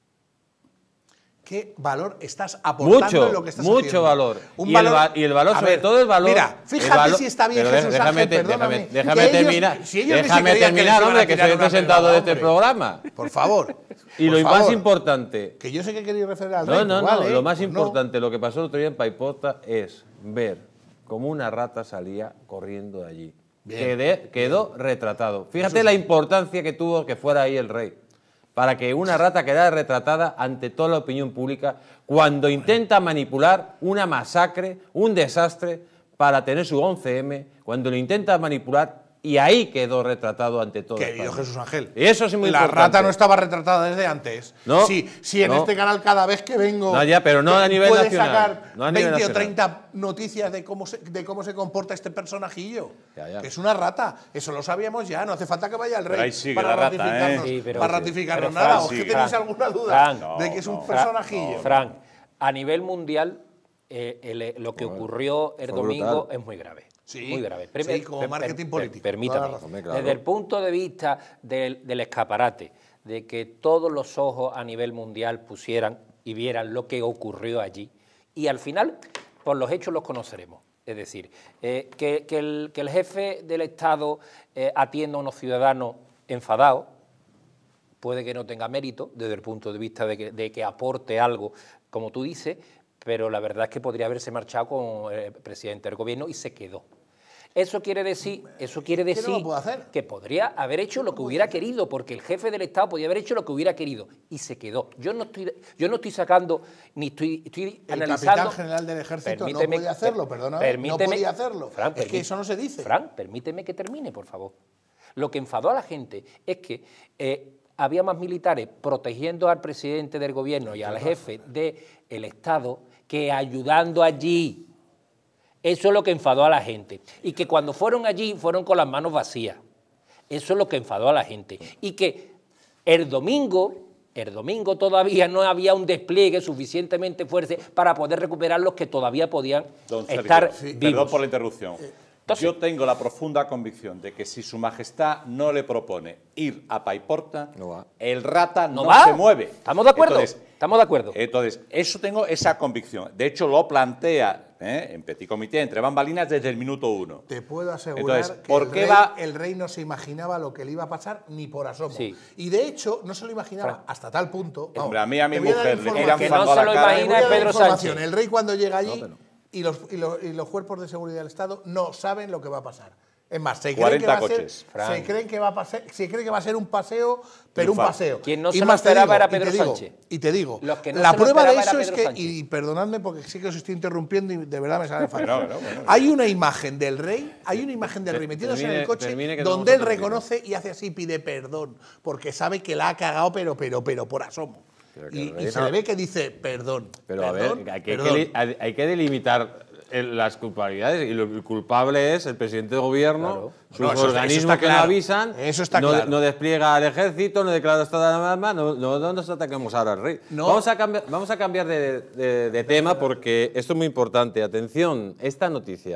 ¿Qué valor estás aportando Mucho, en lo que estás mucho haciendo? valor. Un Y el va- y el valor, A sobre todo el valor- Mira, el fíjate valor- si está bien pero Jesús déjame Ángel, te- perdóname. déjame- déjame que ellos- terminar, si ellos ni se déjame creían que les terminar, iban a hombre, que tirar soy el una presentador pedra, de este hombre. programa. Por favor. Y por lo más favor. importante, Que yo sé que queréis referir al no, rey. no, pues no, vale, lo más pues no. importante, lo que pasó el otro día en Paipota es ver cómo una rata salía corriendo de allí. Bien, Quedé- quedó retratado. Fíjate la importancia que tuvo que fuera ahí el rey, para que una rata quedara retratada ante toda la opinión pública cuando intenta manipular una masacre, un desastre para tener su once eme, cuando lo intenta manipular y ahí quedó retratado ante todo. Querido España. Jesús Ángel. Y eso es muy La importante. rata no estaba retratada desde antes. No, Si, si en no. este canal cada vez que vengo. No, ya, pero no a nivel puedes nacional, sacar no a nivel veinte o nacional. treinta noticias de cómo se, de cómo se comporta este personajillo. Ya, ya. Que es una rata. Eso lo sabíamos ya. No hace falta que vaya el rey Pero ahí sigue para la rata, ratificarnos, ¿eh? Sí, pero- para sí. ratificarnos Pero nada. Fran, ¿O es que sigue. tenéis alguna duda Fran, de que es un no, personajillo? Fran, a nivel mundial, eh, el- lo que ocurrió el fue domingo brutal. es muy grave. Sí, muy grave. sí, como marketing político, Permítame. toda la razón. Hombre, claro. Desde el punto de vista del, del escaparate, de que todos los ojos a nivel mundial pusieran y vieran lo que ocurrió allí, y al final, por los hechos los conoceremos. Es decir, eh, que, que el, que el jefe del Estado eh, atienda a unos ciudadanos enfadados, puede que no tenga mérito desde el punto de vista de que, de que aporte algo, como tú dices, pero la verdad es que podría haberse marchado con el presidente del gobierno y se quedó. Eso quiere decir, eso quiere ¿Qué no decir lo puede hacer? que podría haber hecho lo que hubiera querido, porque el jefe del Estado podía haber hecho lo que hubiera querido y se quedó. Yo no estoy, yo no estoy sacando ni estoy, estoy El analizando. capitán general del ejército no Permíteme- podía hacerlo, per- perdóname, no permíteme- podía hacerlo. Fran, Es que permí- eso no se dice. Fran, permíteme que termine, por favor. Lo que enfadó a la gente es que eh, había más militares protegiendo al presidente del gobierno y al jefe del Estado que ayudando allí. Eso es lo que enfadó a la gente. Y que cuando fueron allí, fueron con las manos vacías. Eso es lo que enfadó a la gente. Y que el domingo, el domingo todavía no había un despliegue suficientemente fuerte para poder recuperar los que todavía podían Don Sergio, estar sí, vivos. perdón por la interrupción. Entonces- Yo tengo la profunda convicción de que si su majestad no le propone ir a Paiporta, No va. el rata no, ¿No va? se mueve. ¿Estamos de acuerdo? Entonces, Estamos de acuerdo. Entonces, eso tengo esa convicción. De hecho, lo plantea ¿eh? en Petit Comité, entre bambalinas, desde el minuto uno. Te puedo asegurar Entonces, que ¿por el, qué rey, va- el rey no se imaginaba lo que le iba a pasar ni por asomo. Sí. Y de hecho, no se lo imaginaba Fran. hasta tal punto. vamos, Hombre, a mí, a mi te voy dar mujer le información. tiran que no fango a se la lo cara. imagina Te voy a dar Pedro información. Sánchez. El rey cuando llega allí No, pero- y, los, y, los, y los cuerpos de seguridad del Estado no saben lo que va a pasar. Es más, se creen, que cuarenta va, a ser, coches. Fran. se creen que va a pasar, se cree que va a ser un paseo, pero un Triunfal. paseo. Quien no Y se lo más te esperaba digo, era y te Pedro digo, Sánchez. Y te digo, Los que no la se lo prueba de esperaba eso era es Pedro que, Sánchez. y perdonadme porque sí que os estoy interrumpiendo y de verdad me sale falta. Bueno, bueno, bueno. Hay una imagen del rey, hay una imagen del rey metiéndose en el termine- coche termine que no donde vamos a él terminar. reconoce y hace así, pide perdón, porque sabe que la ha cagado, pero, pero, pero por asomo. Pero que Y, el rey y se no- le ve que dice perdón. Pero a perdón, ver, hay que, perdón. hay que li- hay que delimitar el- las culpabilidades y lo, el culpable es el presidente del gobierno, Claro. sus No, eso está- eso organismos está que no claro. avisan, Eso está no, claro. no despliega al ejército, no declara estado de alarma, no, no, no nos ataquemos ahora al rey. No. Vamos, a cambiar, vamos a cambiar de, de- de tema porque esto es muy importante. Atención, esta noticia.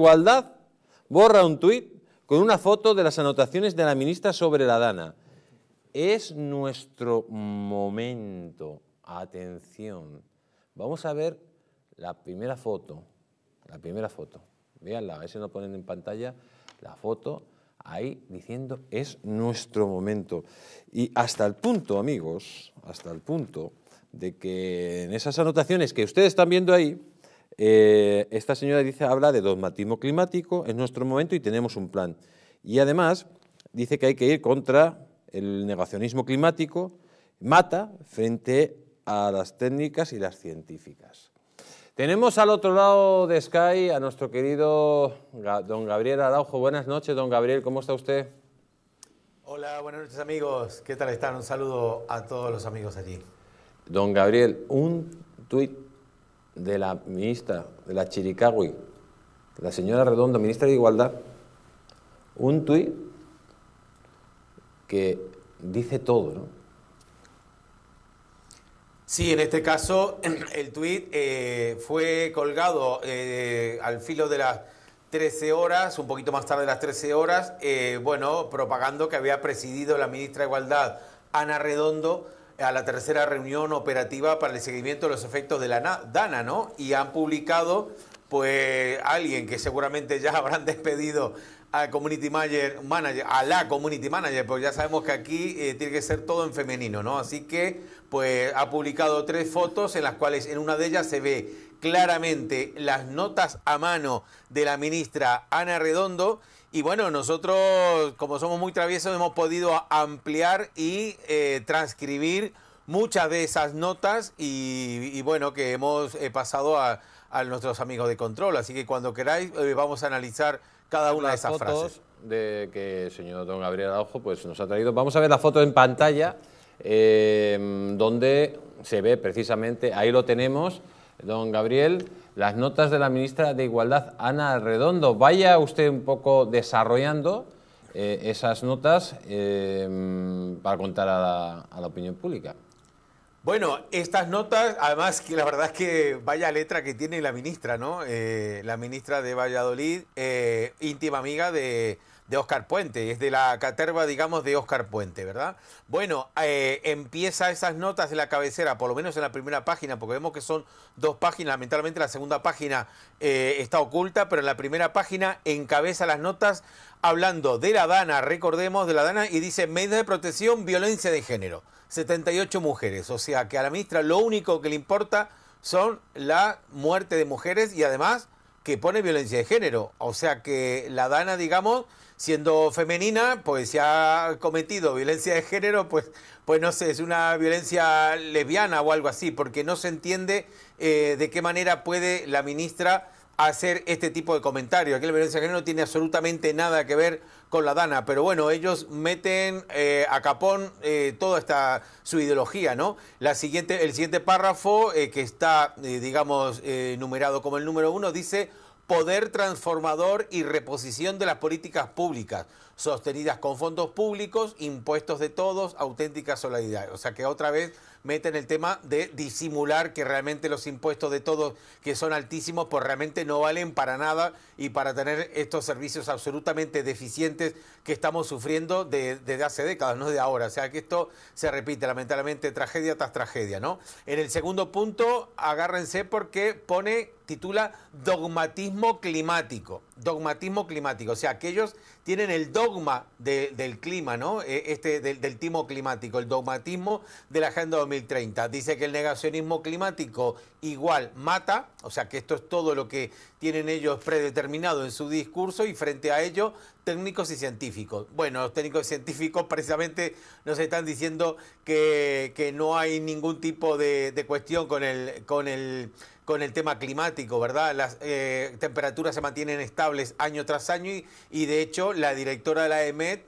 Igualdad borra un tuit con una foto de las anotaciones de la ministra sobre la Dana. es nuestro momento. Atención. Vamos a ver la primera foto. La primera foto. Véanla, a ver si nos ponen en pantalla la foto. Ahí diciendo, es nuestro momento. Y hasta el punto, amigos, hasta el punto de que en esas anotaciones que ustedes están viendo ahí, eh, esta señora dice, habla de dogmatismo climático, es nuestro momento y tenemos un plan. Y además dice que hay que ir contra el negacionismo climático, mata frente a las técnicas y las científicas. Tenemos al otro lado de Sky a nuestro querido don Gabriel Araujo. Buenas noches, don Gabriel, ¿cómo está usted? Hola, buenas noches amigos, ¿qué tal están? Un saludo a todos los amigos allí. Don Gabriel, un tuit de la ministra, de la Chiricahua, la señora Redondo, ministra de Igualdad, un tuit que dice todo, ¿no? Sí, en este caso el tuit eh, fue colgado eh, al filo de las trece horas, un poquito más tarde de las trece horas, eh, bueno, propagando que había presidido la ministra de Igualdad, Ana Redondo, a la tercera reunión operativa para el seguimiento de los efectos de la DANA, ¿no? Y han publicado, pues, alguien que seguramente ya habrán despedido al community manager, manager, a la community manager, porque ya sabemos que aquí eh, tiene que ser todo en femenino, ¿no? Así que, pues, ha publicado tres fotos en las cuales en una de ellas se ve claramente las notas a mano de la ministra Ana Redondo. Y bueno, nosotros, como somos muy traviesos, hemos podido ampliar y eh, transcribir muchas de esas notas y, y bueno, que hemos eh, pasado a, a nuestros amigos de control. Así que cuando queráis eh, vamos a analizar cada una Las de esas fotos frases. De que el señor don Gabriel Araujo pues, nos ha traído. Vamos a ver la foto en pantalla, eh, donde se ve precisamente, ahí lo tenemos, don Gabriel, las notas de la ministra de Igualdad, Ana Redondo. Vaya usted un poco desarrollando eh, esas notas eh, para contar a la, a la opinión pública. Bueno, estas notas, además que la verdad es que vaya letra que tiene la ministra, ¿no? Eh, la ministra de Valladolid, eh, íntima amiga de, de Óscar Puente, es de la caterva, digamos, de Óscar Puente, ¿verdad? Bueno, eh, empieza esas notas en la cabecera, por lo menos en la primera página, porque vemos que son dos páginas, lamentablemente la segunda página eh, está oculta, pero en la primera página encabeza las notas hablando de la DANA, recordemos, de la DANA, y dice medidas de protección, violencia de género. setenta y ocho mujeres, o sea que a la ministra lo único que le importa son la muerte de mujeres y además que pone violencia de género, o sea que la DANA, digamos, siendo femenina, pues si ha cometido violencia de género, pues, pues no sé, es una violencia lesbiana o algo así, porque no se entiende eh, de qué manera puede la ministra hacer este tipo de comentarios. Aquí la violencia de género no tiene absolutamente nada que ver con la DANA, pero bueno, ellos meten eh, a capón eh, toda esta su ideología, ¿no? La siguiente, el siguiente párrafo, eh, que está, eh, digamos, eh, numerado como el número uno, dice poder transformador y reposición de las políticas públicas, sostenidas con fondos públicos, impuestos de todos, auténtica solidaridad. O sea que otra vez meten el tema de disimular que realmente los impuestos de todos, que son altísimos, pues realmente no valen para nada y para tener estos servicios absolutamente deficientes que estamos sufriendo de, desde hace décadas, no de ahora. O sea que esto se repite lamentablemente tragedia tras tragedia, ¿no? En el segundo punto, agárrense porque pone, titula dogmatismo climático. Dogmatismo climático, o sea que ellos tienen el dogma de, del clima, ¿no? Este, del, del timo climático, el dogmatismo de la Agenda dos mil treinta. Dice que el negacionismo climático igual mata, o sea que esto es todo lo que tienen ellos predeterminado en su discurso y frente a ello técnicos y científicos. Bueno, los técnicos y científicos precisamente nos están diciendo que, que no hay ningún tipo de, de cuestión con el, con el con el tema climático, ¿verdad? Las eh, temperaturas se mantienen estables año tras año y, y de hecho la directora de la E M E T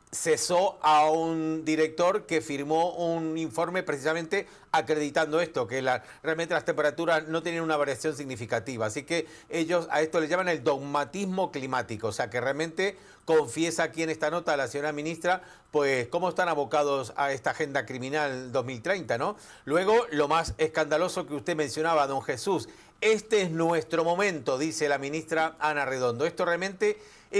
cesó a un director que firmó un informe precisamente acreditando esto, que la, realmente las temperaturas no tienen una variación significativa. Así que ellos a esto le llaman el dogmatismo climático, o sea que realmente confiesa aquí en esta nota la señora ministra, pues cómo están abocados a esta agenda criminal dos mil treinta, ¿no? Luego, lo más escandaloso que usted mencionaba, don Jesús, este es nuestro momento, dice la ministra Ana Redondo. Esto realmente es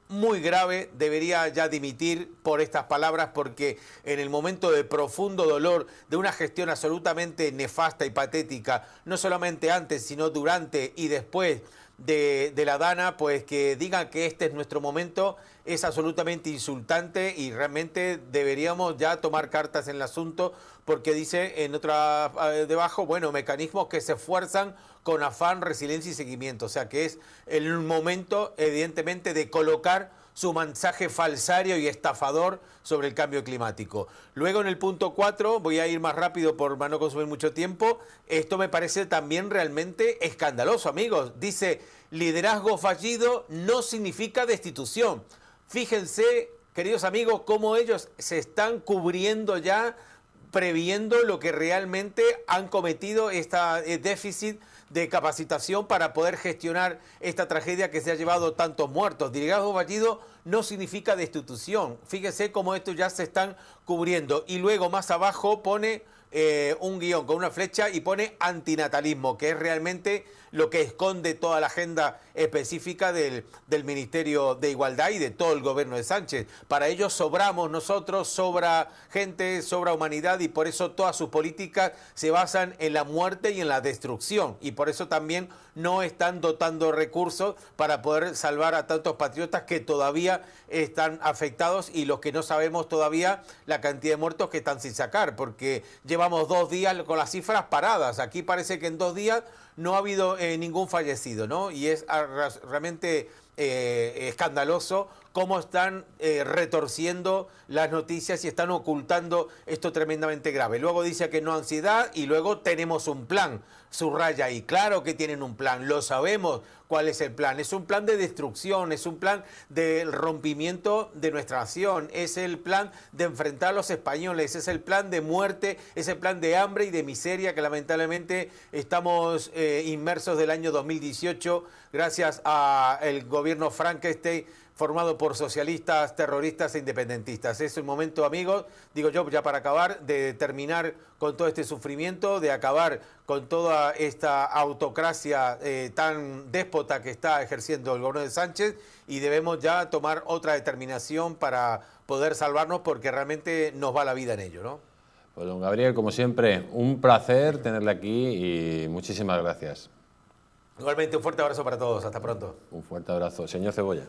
muy grave, debería ya dimitir por estas palabras, porque en el momento de profundo dolor, de una gestión absolutamente nefasta y patética, no solamente antes, sino durante y después de, de la Dana, pues que digan que este es nuestro momento es absolutamente insultante, y realmente deberíamos ya tomar cartas en el asunto, porque dice en otra eh, debajo, bueno, mecanismos que se esfuerzan con afán, resiliencia y seguimiento. O sea que es el momento, evidentemente, de colocar su mensaje falsario y estafador sobre el cambio climático. Luego, en el punto cuatro, voy a ir más rápido por no consumir mucho tiempo, esto me parece también realmente escandaloso, amigos. Dice, liderazgo fallido no significa destitución. Fíjense, queridos amigos, cómo ellos se están cubriendo ya, previendo lo que realmente han cometido, este déficit de capacitación para poder gestionar esta tragedia que se ha llevado tantos muertos. Liderazgo fallido no significa destitución. Fíjese cómo estos ya se están cubriendo. Y luego más abajo pone eh, un guión con una flecha y pone antinatalismo, que es realmente lo que esconde toda la agenda específica del, del Ministerio de Igualdad y de todo el gobierno de Sánchez. Para ellos sobramos nosotros, sobra gente, sobra humanidad, y por eso todas sus políticas se basan en la muerte y en la destrucción. Y por eso también no están dotando recursos para poder salvar a tantos patriotas que todavía están afectados, y los que no sabemos todavía la cantidad de muertos que están sin sacar, porque llevamos dos días con las cifras paradas. Aquí parece que en dos días no ha habido eh, ningún fallecido, ¿no? Y es a, realmente eh, escandaloso cómo están eh, retorciendo las noticias y están ocultando esto tremendamente grave. Luego dice que no ansiedad, y luego tenemos un plan, subraya, y claro que tienen un plan, lo sabemos cuál es el plan. Es un plan de destrucción, es un plan del rompimiento de nuestra nación, es el plan de enfrentar a los españoles, es el plan de muerte, es el plan de hambre y de miseria que lamentablemente estamos eh, inmersos del año dos mil dieciocho gracias al gobierno Frankenstein formado por socialistas, terroristas e independentistas. Es el momento, amigos, digo yo, ya para acabar, de terminar con todo este sufrimiento, de acabar con toda esta autocracia eh, tan déspota que está ejerciendo el gobierno de Sánchez, y debemos ya tomar otra determinación para poder salvarnos, porque realmente nos va la vida en ello, ¿no? Pues don Gabriel, como siempre, un placer tenerle aquí y muchísimas gracias. Igualmente, un fuerte abrazo para todos. Hasta pronto. Un fuerte abrazo. Señor Cebolla.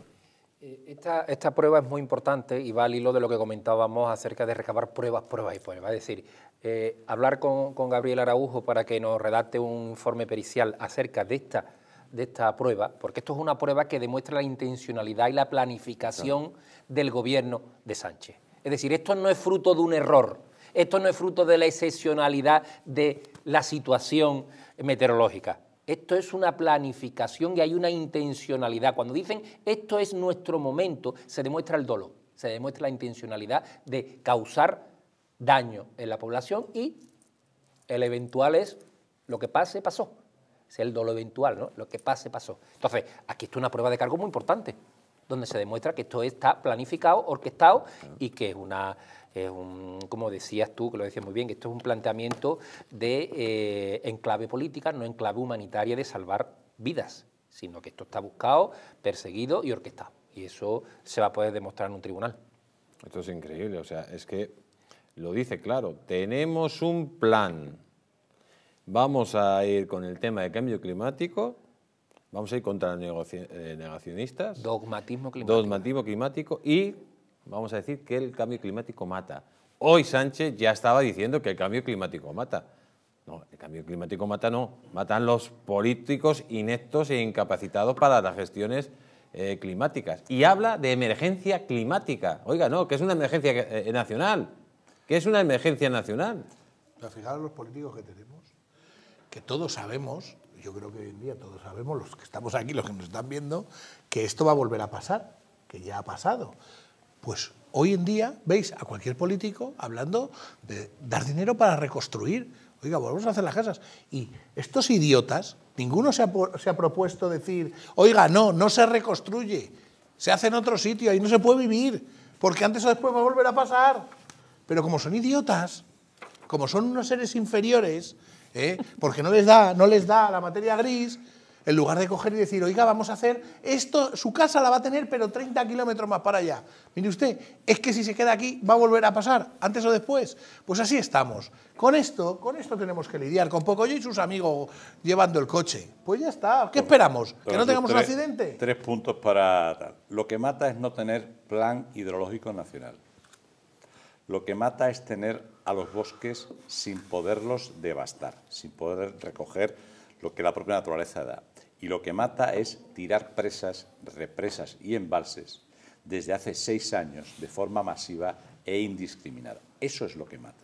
Esta, esta prueba es muy importante y va al hilo de lo que comentábamos acerca de recabar pruebas, pruebas y pruebas. Es decir, eh, hablar con, con Gabriel Araujo para que nos redacte un informe pericial acerca de esta, de esta prueba, porque esto es una prueba que demuestra la intencionalidad y la planificación claro. del gobierno de Sánchez. Es decir, esto no es fruto de un error, esto no es fruto de la excepcionalidad de la situación meteorológica. Esto es una planificación y hay una intencionalidad. Cuando dicen esto es nuestro momento, se demuestra el dolo, se demuestra la intencionalidad de causar daño en la población, y el eventual es lo que pase, pasó. Es el dolo eventual, ¿no? Lo que pase, pasó. Entonces, aquí está una prueba de cargo muy importante, donde se demuestra que esto está planificado, orquestado, y que es una... Es un, como decías tú, que lo decías muy bien, que esto es un planteamiento de eh, enclave política, no enclave humanitaria de salvar vidas, sino que esto está buscado, perseguido y orquestado. Y eso se va a poder demostrar en un tribunal. Esto es increíble, o sea, es que lo dice claro, tenemos un plan, vamos a ir con el tema de cambio climático, vamos a ir contra los negacionistas. Dogmatismo climático. Dogmatismo climático y... vamos a decir que el cambio climático mata. Hoy Sánchez ya estaba diciendo que el cambio climático mata. No, el cambio climático mata no. Matan los políticos ineptos e incapacitados para las gestiones eh, climáticas. Y habla de emergencia climática. Oiga, no, que es una emergencia eh, nacional. ¿Qué es una emergencia nacional? Pero fijaros los políticos que tenemos, que todos sabemos, yo creo que hoy en día todos sabemos, los que estamos aquí, los que nos están viendo, que esto va a volver a pasar, que ya ha pasado. Pues hoy en día veis a cualquier político hablando de dar dinero para reconstruir. Oiga, volvemos a hacer las casas. Y estos idiotas, ninguno se ha, se ha propuesto decir, oiga, no, no se reconstruye, se hace en otro sitio, ahí no se puede vivir, porque antes o después va a volver a pasar. Pero como son idiotas, como son unos seres inferiores, ¿eh? porque no les da, no les da la materia gris, En lugar de coger y decir, oiga, vamos a hacer esto, su casa la va a tener, pero treinta kilómetros más para allá. Mire usted, es que si se queda aquí va a volver a pasar, antes o después. Pues así estamos. Con esto, con esto tenemos que lidiar, con Pocoyo y sus amigos llevando el coche. Pues ya está. ¿Qué esperamos? ¿Que no tengamos un accidente? Tres puntos para tal. Lo que mata es no tener plan hidrológico nacional. Lo que mata es tener a los bosques sin poderlos devastar, sin poder recoger lo que la propia naturaleza da. Y lo que mata es tirar presas, represas y embalses desde hace seis años de forma masiva e indiscriminada. Eso es lo que mata.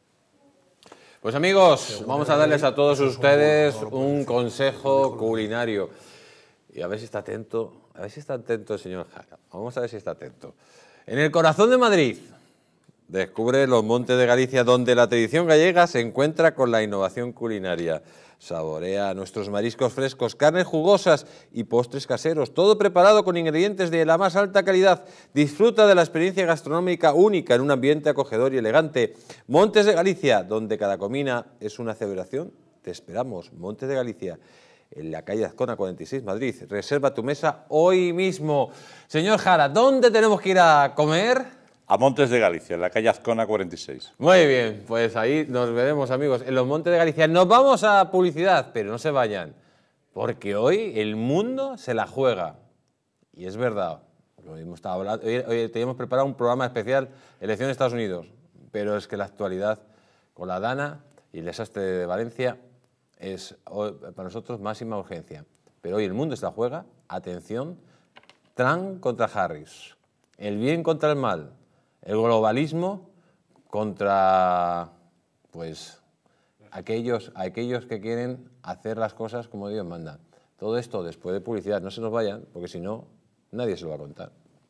Pues amigos, vamos a darles a todos ustedes un consejo culinario. Y a ver si está atento, a ver si está atento el señor Jara. Vamos a ver si está atento. En el corazón de Madrid, descubre los Montes de Galicia, donde la tradición gallega se encuentra con la innovación culinaria. Saborea nuestros mariscos frescos, carnes jugosas y postres caseros, todo preparado con ingredientes de la más alta calidad. Disfruta de la experiencia gastronómica única en un ambiente acogedor y elegante. Montes de Galicia, donde cada comida es una celebración. Te esperamos, Montes de Galicia, en la calle Azcona cuarenta y seis, Madrid. Reserva tu mesa hoy mismo. Señor Jara, ¿dónde tenemos que ir a comer? A Montes de Galicia, en la calle Azcona cuarenta y seis. Muy bien, pues ahí nos veremos, amigos, en los Montes de Galicia. Nos vamos a publicidad, pero no se vayan, porque hoy el mundo se la juega. Y es verdad, lo hemos estado hablando, hoy, hoy teníamos preparado un programa especial, elecciones de Estados Unidos, pero es que la actualidad con la Dana y el desastre de Valencia es hoy, para nosotros máxima urgencia. Pero hoy el mundo se la juega, atención, Trump contra Harris, el bien contra el mal. El globalismo contra, pues, aquellos, aquellos que quieren hacer las cosas como Dios manda. Todo esto después de publicidad. No se nos vayan, porque si no, nadie se lo va a contar.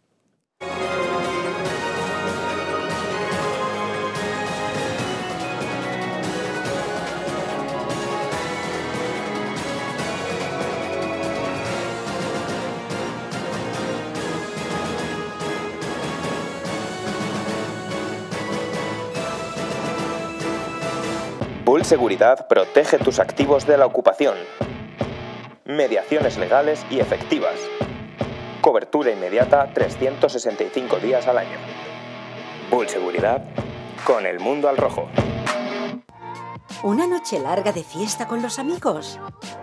Bull Seguridad protege tus activos de la ocupación. Mediaciones legales y efectivas. Cobertura inmediata trescientos sesenta y cinco días al año. Bull Seguridad, con el mundo al rojo. ¿Una noche larga de fiesta con los amigos?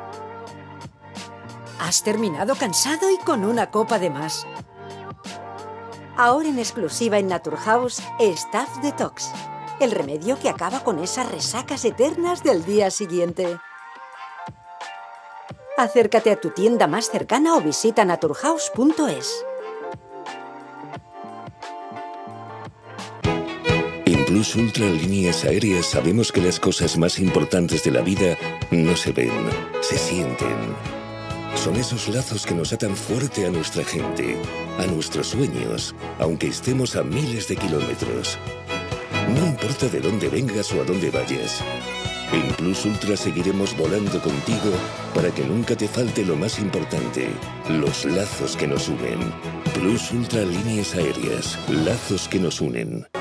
¿Has terminado cansado y con una copa de más? Ahora en exclusiva en Naturhaus, Staff Detox. El remedio que acaba con esas resacas eternas del día siguiente. Acércate a tu tienda más cercana o visita naturhaus punto es. En Plus Ultra Líneas Aéreas sabemos que las cosas más importantes de la vida no se ven, se sienten. Son esos lazos que nos atan fuerte a nuestra gente, a nuestros sueños, aunque estemos a miles de kilómetros. No importa de dónde vengas o a dónde vayas. En Plus Ultra seguiremos volando contigo para que nunca te falte lo más importante, los lazos que nos unen. Plus Ultra Líneas Aéreas, lazos que nos unen.